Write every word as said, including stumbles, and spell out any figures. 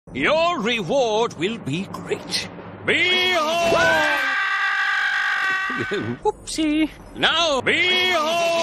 Your reward will be great. Behold! Whoopsie. Now, behold!